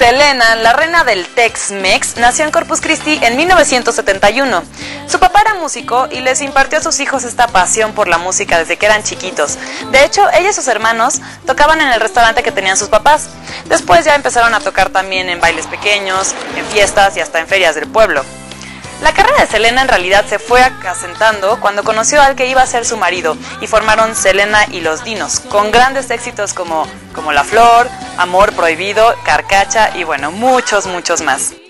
Selena, la reina del Tex-Mex, nació en Corpus Christi en 1971. Su papá era músico y les impartió a sus hijos esta pasión por la música desde que eran chiquitos. De hecho, ella y sus hermanos tocaban en el restaurante que tenían sus papás. Después ya empezaron a tocar también en bailes pequeños, en fiestas y hasta en ferias del pueblo. La carrera de Selena en realidad se fue asentando cuando conoció al que iba a ser su marido y formaron Selena y los Dinos, con grandes éxitos como La Flor, Amor Prohibido, Carcacha y bueno, muchos más.